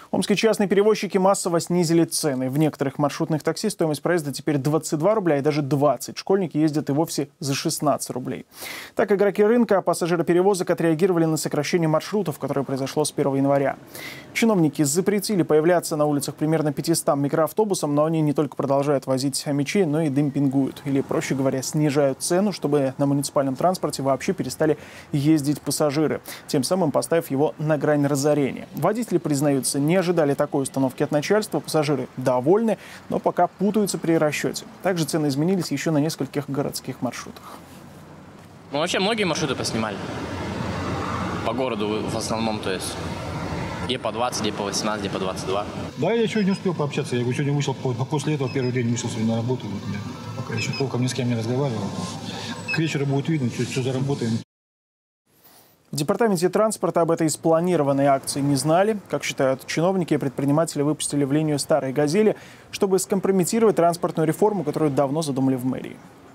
Омские частные перевозчики массово снизили цены. В некоторых маршрутных такси стоимость проезда теперь 22 рубля и даже 20. Школьники ездят и вовсе за 16 рублей. Так игроки рынка пассажироперевозок отреагировали на сокращение маршрутов, которое произошло с 1 января. Чиновники запретили появляться на улицах примерно 500 микроавтобусам, но они не только продолжают возить хомячей, но и демпингуют. Или, проще говоря, снижают цену, чтобы на муниципальном транспорте вообще перестали ездить пассажиры, тем самым поставив его на грань разорения. Водители признаются, не ожидали такой установки от начальства, пассажиры довольны, но пока путаются при расчете. Также цены изменились еще на нескольких городских маршрутах. Ну, вообще многие маршруты поснимали. По городу в основном, то есть. Где по 20, где по 18, где по 22. Да, я еще не успел пообщаться. Я сегодня вышел, после этого первый день вышел сегодня на работу. Вот я пока еще толком ни с кем не разговаривал. К вечеру будет видно, что заработаем. В департаменте транспорта об этой спланированной акции не знали. Как считают чиновники, предприниматели выпустили в линию старые «Газели», чтобы скомпрометировать транспортную реформу, которую давно задумали в мэрии.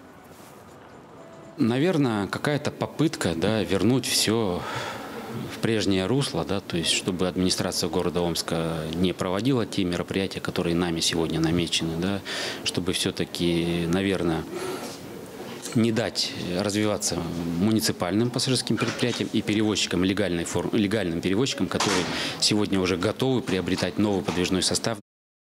Наверное, какая-то попытка вернуть все в прежнее русло, то есть чтобы администрация города Омска не проводила те мероприятия, которые нами сегодня намечены, чтобы все-таки, наверное, не дать развиваться муниципальным пассажирским предприятиям и перевозчикам, легальным перевозчикам, которые сегодня уже готовы приобретать новый подвижной состав.